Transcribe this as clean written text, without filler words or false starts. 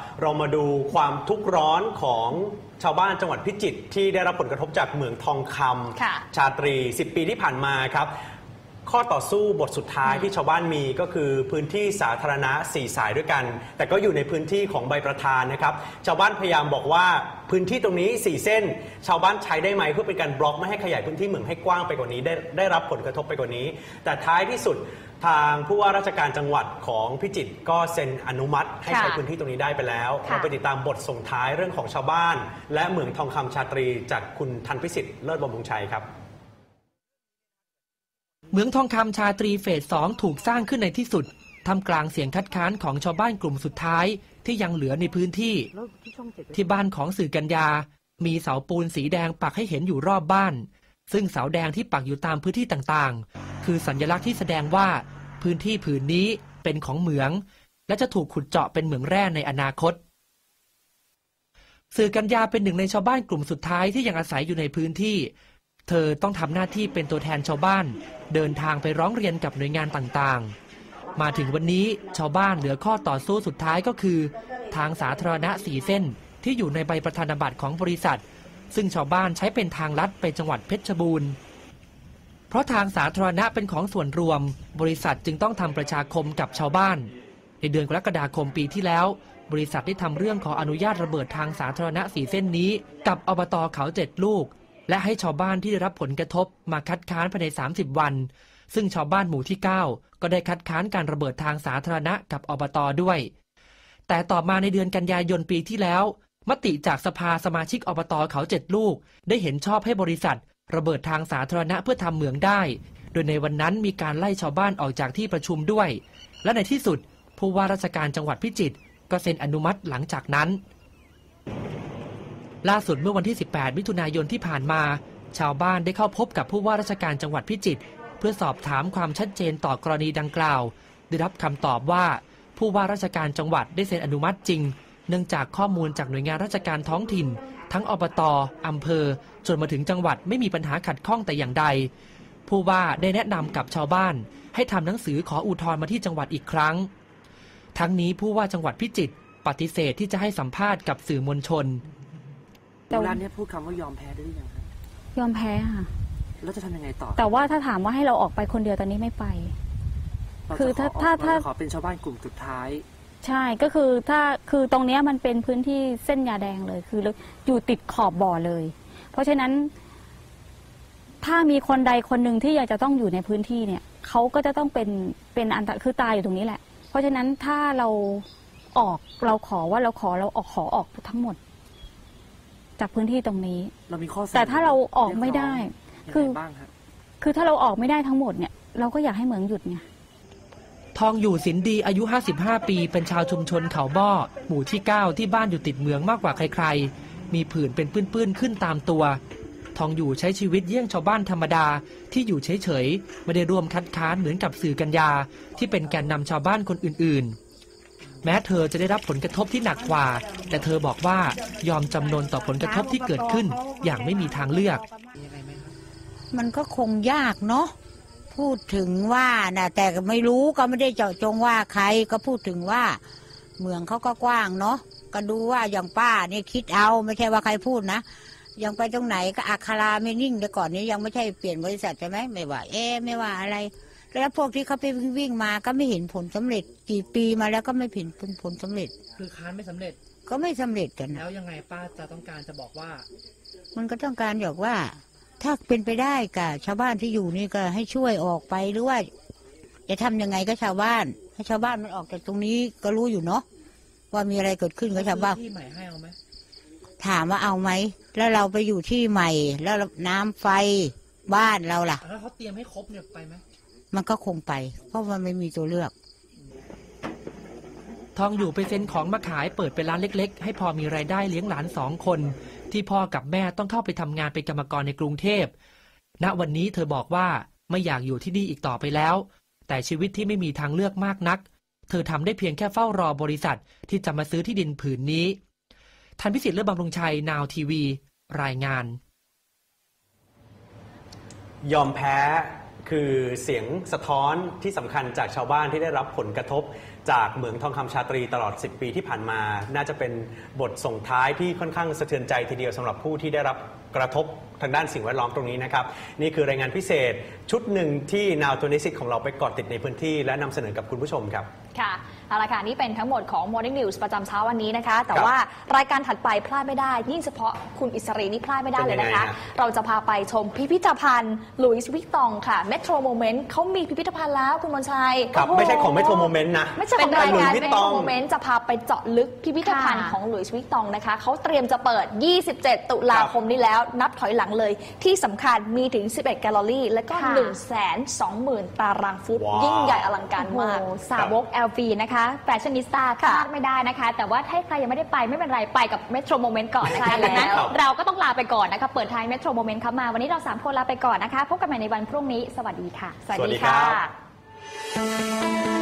เรามาดูความทุกข์ร้อนของชาวบ้านจังหวัดพิจิตรที่ได้รับผลกระทบจากเหมืองทองคำชาตรี10 ปีที่ผ่านมาครับข้อต่อสู้บทสุดท้ายที่ชาวบ้านมีก็คือพื้นที่สาธารณะ4 สายด้วยกันแต่ก็อยู่ในพื้นที่ของใบประธานนะครับชาวบ้านพยายามบอกว่าพื้นที่ตรงนี้4 เส้นชาวบ้านใช้ได้ไหมเพื่อเป็นการบล็อกไม่ให้ขยายพื้นที่เหมืองให้กว้างไปกว่านี้ได้รับผลกระทบไปกว่านี้แต่ท้ายที่สุดทางผู้ว่าราชการจังหวัดของพิจิตรก็เซ็นอนุมัติให้ใช้พื้นที่ตรงนี้ได้ไปแล้วเราไปติดตามบทส่งท้ายเรื่องของชาวบ้านและเหมืองทองคำชาตรีจากคุณทันพิสิทธิ์เลิศบำรุงชัยครับเหมืองทองคำชาตรีเฟส 2ถูกสร้างขึ้นในที่สุดท่ามกลางเสียงคัดค้านของชาวบ้านกลุ่มสุดท้ายที่ยังเหลือในพื้นที่ที่บ้านของสื่อกัญญามีเสาปูนสีแดงปักให้เห็นอยู่รอบบ้านซึ่งเสาแดงที่ปักอยู่ตามพื้นที่ต่างๆคือสัญลักษณ์ที่แสดงว่าพื้นที่ผืนนี้เป็นของเหมืองและจะถูกขุดเจาะเป็นเหมืองแร่ในอนาคตสื่อกัญญาเป็นหนึ่งในชาวบ้านกลุ่มสุดท้ายที่ยังอาศัยอยู่ในพื้นที่เธอต้องทำหน้าที่เป็นตัวแทนชาวบ้านเดินทางไปร้องเรียนกับหน่วยงานต่างๆมาถึงวันนี้ชาวบ้านเหลือข้อต่อสู้สุดท้ายก็คือทางสาธารณะ4 เส้นที่อยู่ในใบประธานบัตรของบริษัทซึ่งชาวบ้านใช้เป็นทางลัดไปจังหวัดเพชรบูรณ์เพราะทางสาธารณะเป็นของส่วนรวมบริษัทจึงต้องทำประชาคมกับชาวบ้านในเดือนกรกฎาคมปีที่แล้วบริษัทได้ทำเรื่องขออนุญาตระเบิดทางสาธารณะ4 เส้นนี้กับอบต.เขา7 ลูกและให้ชาวบ้านที่ได้รับผลกระทบมาคัดค้านภายใน30 วันซึ่งชาวบ้านหมู่ที่9ก็ได้คัดค้านการระเบิดทางสาธารณะกับอบต.ด้วยแต่ต่อมาในเดือนกันยายนปีที่แล้วมติจากสภาสมาชิกอบต.เขา7 ลูกได้เห็นชอบให้บริษัทระเบิดทางสาธารณะเพื่อทำเหมืองได้โดยในวันนั้นมีการไล่ชาวบ้านออกจากที่ประชุมด้วยและในที่สุดผู้ว่าราชการจังหวัดพิจิตรก็เซ็นอนุมัติหลังจากนั้นล่าสุดเมื่อวันที่18 มิถุนายนที่ผ่านมาชาวบ้านได้เข้าพบกับผู้ว่าราชการจังหวัดพิจิตรเพื่อสอบถามความชัดเจนต่อกรณีดังกล่าวได้รับคำตอบว่าผู้ว่าราชการจังหวัดได้เซ็นอนุมัติจริงเนื่องจากข้อมูลจากหน่วยงานราชการท้องถิ่นทั้งอบต.อำเภอจนมาถึงจังหวัดไม่มีปัญหาขัดข้องแต่อย่างใดผู้ว่าได้แนะนำกับชาวบ้านให้ทำหนังสือขออุทธรณ์มาที่จังหวัดอีกครั้งทั้งนี้ผู้ว่าจังหวัดพิจิตรปฏิเสธที่จะให้สัมภาษณ์กับสื่อมวลชนร้านนี้พูดคำว่ายอมแพ้ได้หรือยังครับยอมแพ้ค่ะแล้วจะทำยังไงต่อแต่ว่าถ้าถามว่าให้เราออกไปคนเดียวตอนนี้ไม่ไปคือถ้าขอเป็นชาวบ้านกลุ่มสุดท้ายใช่ก็คือคือตรงนี้มันเป็นพื้นที่เส้นยาแดงเลยคืออยู่ติดขอบบ่อเลยเพราะฉะนั้นถ้ามีคนใดคนหนึ่งที่อยากจะต้องอยู่ในพื้นที่เนี่ยเขาก็จะต้องเป็นอันตรายคือตายอยู่ตรงนี้แหละเพราะฉะนั้นถ้าเราขอออกทั้งหมดจากพื้นที่ตรงนี้เรามีข้อแต่ถ้าเราออกไม่ได้คือถ้าเราออกไม่ได้ทั้งหมดเนี่ยเราก็อยากให้เหมืองหยุดไงทองอยู่สินดีอายุ55 ปีเป็นชาวชุมชนเขาบ้อหมู่ที่9ที่บ้านอยู่ติดเหมืองมากกว่าใครๆมีผื่นเป็นปื้นๆขึ้นตามตัวทองอยู่ใช้ชีวิตเยี่ยงชาวบ้านธรรมดาที่อยู่เฉยๆไม่ได้ร่วมคัดค้านเหมือนกับสื่อกัญญาที่เป็นแกนนำชาวบ้านคนอื่นๆแม้เธอจะได้รับผลกระทบที่หนักกว่าแต่เธอบอกว่ายอมจำนนต่อผลกระทบที่เกิดขึ้นอย่างไม่มีทางเลือกมันก็คงยากเนาะพูดถึงว่านะแต่ไม่รู้ก็ไม่ได้เจาะจงว่าใครก็พูดถึงว่าเมืองเขาก็กว้างเนาะก็ดูว่าอย่างป้าเนี่ยคิดเอาไม่ใช่ว่าใครพูดนะยังไปตรงไหนก็อัคราไม่นิ่งแต่ก่อนนี้ยังไม่ใช่เปลี่ยนบริษัทใช่ไหมไม่ว่าไม่ว่าอะไรแล้วพวกที่เขาไปวิ่งมาก็ไม่เห็นผลสำเร็จกี่ปีมาแล้วก็ไม่เห็นผลสำเร็จคือค้านไม่สำเร็จก็ไม่สำเร็จกันแล้วยังไงป้าจะต้องการจะบอกว่ามันก็ต้องการบอกว่าถ้าเป็นไปได้กับชาวบ้านที่อยู่นี่ก็ให้ช่วยออกไปหรือว่าจะทำยังไงก็ชาวบ้านให้ชาวบ้านมันออกจากตรงนี้ก็รู้อยู่เนาะว่ามีอะไรเกิดขึ้นกับชาวบ้านที่ใหม่ให้เอาไหมถามว่าเอาไหมแล้วเราไปอยู่ที่ใหม่แล้วน้ำไฟบ้านเราล่ะแล้วเขาเตรียมให้ครบเนี่ยไปไหมมันก็คงไปเพราะมันไม่มีตัวเลือกทองอยู่ไปเซ็นของมาขายเปิดเป็นร้านเล็กๆให้พอมีรายได้เลี้ยงหลาน2 คนที่พ่อกับแม่ต้องเข้าไปทำงานเป็นกรรมกรในกรุงเทพณวันนี้เธอบอกว่าไม่อยากอยู่ที่นี่อีกต่อไปแล้วแต่ชีวิตที่ไม่มีทางเลือกมากนักเธอทำได้เพียงแค่เฝ้ารอบริษัทที่จะมาซื้อที่ดินผืนนี้ทันพิสิทธิ์ เลิศบำรุงชัย นาวทีวีรายงานยอมแพ้คือเสียงสะท้อนที่สำคัญจากชาวบ้านที่ได้รับผลกระทบจากเหมืองทองคำชาตรีตลอด 10 ปีที่ผ่านมาน่าจะเป็นบทส่งท้ายที่ค่อนข้างสะเทือนใจทีเดียวสำหรับผู้ที่ได้รับกระทบทางด้านสิ่งแวดล้อมตรงนี้นะครับนี่คือรายงานพิเศษชุดหนึ่งที่ Now 26ของเราไปเกาะติดในพื้นที่และนำเสนอกับคุณผู้ชมครับค่ะเอาละค่ะนี่เป็นทั้งหมดของ Morning News ประจำเช้าวันนี้นะคะแต่ว่ารายการถัดไปพลาดไม่ได้ยิ่งเฉพาะคุณอิสรีนี่พลาดไม่ได้เลยนะคะเราจะพาไปชมพิพิธภัณฑ์หลุยส์วิกตองค่ะ Metro Moment เขามีพิพิธภัณฑ์แล้วคุณมนชัยครับไม่ใช่ของ Metro Moment นะไม่ใช่ของรายการ Metro Moment จะพาไปเจาะลึกพิพิธภัณฑ์ของหลุยส์วิกตองนะคะเขาเตรียมจะเปิด27 ตุลาคมนี้แล้วนับถอยหลังเลยที่สำคัญมีถึง11แกลเลอรี่และก็ 120,000 ตารางฟุตยิ่งใหญ่อลังการมากสาวก LV นะคะแฟชั่นนิสต้าพลาดไม่ได้นะคะแต่ว่าถ้าใครยังไม่ได้ไปไม่เป็นไรไปกับ Metro Moment ก่อนนะคะดังนั้นเราก็ต้องลาไปก่อนนะคะเปิดท้าย Metro Moment เข้ามาวันนี้เรา3คนลาไปก่อนนะคะพบกันใหม่ในวันพรุ่งนี้สวัสดีค่ะสวัสดีค่ะ